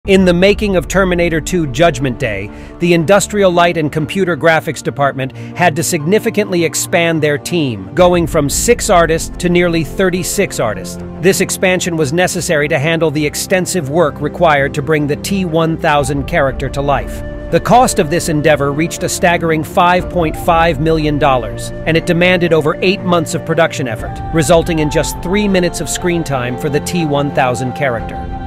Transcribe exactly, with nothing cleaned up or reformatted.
In the making of Terminator two Judgment Day, the Industrial Light and Computer Graphics Department had to significantly expand their team, going from six artists to nearly thirty-six artists. This expansion was necessary to handle the extensive work required to bring the T one thousand character to life. The cost of this endeavor reached a staggering five point five million dollars, and it demanded over eight months of production effort, resulting in just three minutes of screen time for the T one thousand character.